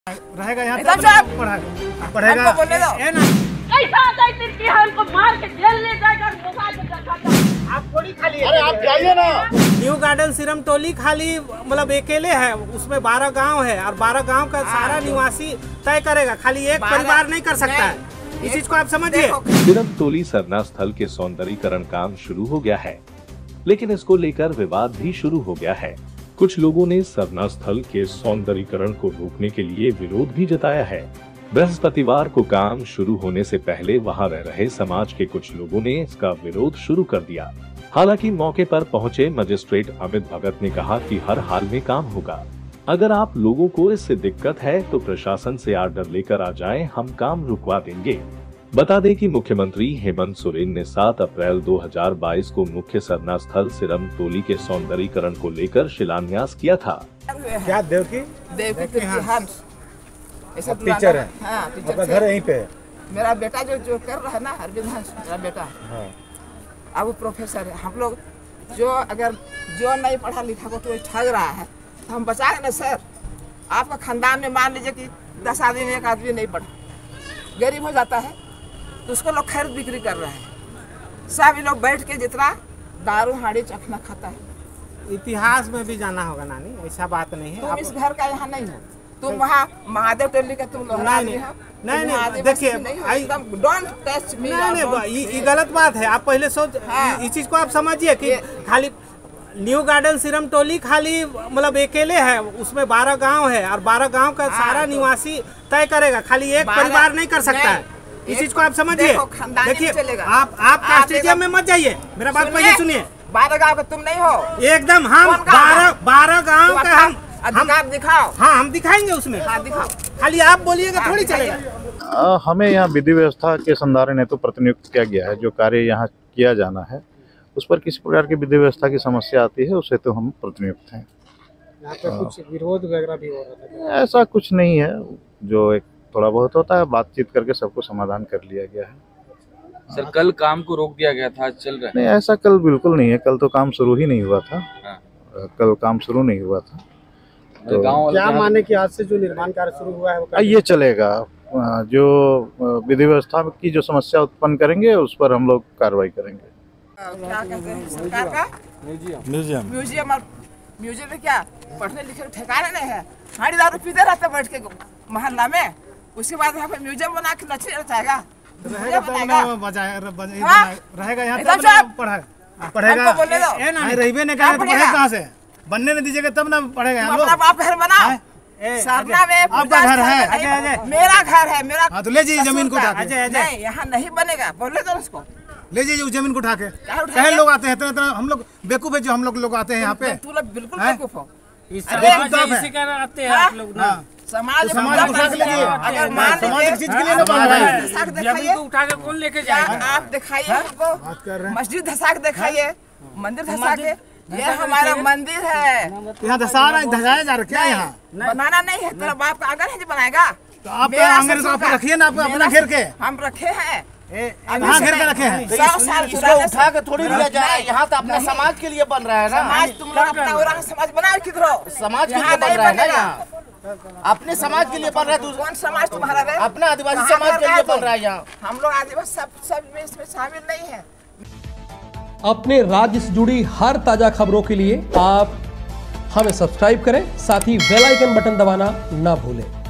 रहेगा यहाँ पढ़ेगा बोलने दो। कैसा आता है तिरकी हमको मार के जेल ले जाएगा आप थोड़ी खाली अरे आप जाइए ना। न्यू गार्डन सिरम टोली खाली मतलब अकेले है, उसमें 12 गांव है और 12 गांव का सारा निवासी तय करेगा, खाली एक परिवार नहीं कर सकता है। इस चीज को आप समझिए। सिरम टोली सरना स्थल के सौंदर्यीकरण काम शुरू हो गया है, लेकिन इसको लेकर विवाद भी शुरू हो गया है। कुछ लोगों ने सरना स्थल के सौंदर्यीकरण को रोकने के लिए विरोध भी जताया है। बृहस्पतिवार को काम शुरू होने से पहले वहां रह रहे समाज के कुछ लोगों ने इसका विरोध शुरू कर दिया। हालांकि मौके पर पहुंचे मजिस्ट्रेट अमित भगत ने कहा कि हर हाल में काम होगा। अगर आप लोगों को इससे दिक्कत है तो प्रशासन से आर्डर लेकर आ जाएं, हम काम रुकवा देंगे। बता दें कि मुख्यमंत्री हेमंत सोरेन ने 7 अप्रैल 2022 को मुख्य सरना स्थल सिरम टोली के सौंदर्यीकरण को लेकर शिलान्यास किया था। क्या देवकी टीचर है, आपका घर यहीं पे है? मेरा बेटा जो कर रहा है ना, अरविंद हंस मेरा बेटा है। अब वो प्रोफेसर है। हम लोग जो नहीं पढ़ा लिखा को तो ठग रहा है, तो हम बचाएंगे ना सर। आपका खानदान में मान लीजिए कि 10 आदमी में एक आदमी नहीं पढ़ा, गरीब हो जाता है, तो उसको लोग खरीद बिक्री कर रहे हैं। सब लोग बैठ के जितना दारू हाड़ी चखना खाता है। इतिहास में भी जाना होगा नानी, ऐसा बात नहीं है। तुम इस घर का यहाँ नहीं हो, तुम वहाँ महादेव टोली का तुम लोग नहीं देखिए, डोंट टच मी। नहीं, ये गलत बात है। आप पहले सोच इस चीज को आप समझिए कि खाली न्यू गार्डन सिरम टोली खाली मतलब अकेले है, उसमें 12 गांव है और 12 गांव का सारा निवासी तय करेगा, खाली एक परिवार नहीं कर सकता है। इस चीज को आप समझिए। देखिए आप कास्टिजियम में मत जाइए, मेरा बात पहले सुनिए। 12 गांव का तुम नहीं हो एकदम। हम 12 गांव का हम दिखाओ। हाँ, हम दिखाएंगे उसमें। दिखाओ, खाली आप बोलिएगा थोड़ी चलेगा। हमें यहाँ विधि व्यवस्था के संधारण हेतु प्रतिनियुक्त किया गया है। जो कार्य यहाँ किया जाना है उस पर किसी प्रकार की विधि व्यवस्था की समस्या आती है, उससे तो हम प्रतिनियुक्त हैं। यहाँ पे कुछ विरोध वगैरह भी हो रहा था? ऐसा कुछ नहीं है, जो एक थोड़ा बहुत होता है, बातचीत करके सबको समाधान कर लिया गया है। सर कल काम को रोक दिया गया था, आज चल रहा है? नहीं, ऐसा कल बिल्कुल नहीं है। कल तो काम शुरू ही नहीं हुआ था। कल काम शुरू नहीं हुआ था। तो क्या माने कि आज से जो निर्माण कार्य शुरू हुआ है वो ये चलेगा। जो विधि व्यवस्था की जो समस्या उत्पन्न करेंगे उस पर हम लोग कार्रवाई करेंगे। क्या कहते हैं सरकार का म्यूजियम में क्या पढ़ने लिखने ठिकाना नहीं है। हाड़ी दारू पीते रहते बैठ के मोहल्ला में, उसके बाद यहाँ पे म्यूजियम बना के नचने जाएगा। रहेगा यहाँ पढ़ेगा बोलने दो। रहीबे ने कहा कहाँ से बनने नहीं दीजिएगा तब ना पढ़ेगा। हम लोग आप घर बनाओ, सरना में आपका घर है, मेरा घर है, मेरा। हाँ तो ले जाइए जमीन को उठा के। नहीं, यहाँ नहीं बनेगा, बोले तो उसको ले जाइए जमीन को उठा के। कहे लोग आते हैं तो हम लोग बेवकूफ है, जो हम लोग आते हैं यहाँ पे। बिल्कुल बेवकूफ हो। समाज सामाजिक चीज के लिए बन रहा है। उठा के कौन लेके जाएगा? आप दिखाइए हमको, मस्जिद धसा के दिखाइए, मंदिर धसा के। ये हमारा मंदिर है, यहाँ धसाया जा रहा है। यहाँ बनाना नहीं है, तेरा बाप का आंगन है जो बनाएगा। तो आप आंगन आप रखिए ना, अपना घेर के। हम रखे हैं, कहाँ घेर के रखे हैं? 100 साल इसको उठा के थोड़ी लिया जाए। यहाँ तो अपने समाज के लिए बन रहा है ना। समाज तुम लोग अपना और समाज बनाओ किधरो। समाज के लिए बन रहा है ना, यहाँ अपने समाज के लिए बन रहा है। कौन समाज तुम्हारा है? अपना आदिवासी समाज के लिए बन रहा है यहाँ। हम लोग आदिवासी सब में इसमें शामिल नहीं है। अपने राज्य से जुड़ी हर ताजा खबरों के लिए आप हमें सब्सक्राइब करें, साथ ही बेल आइकन बटन दबाना ना भूलें।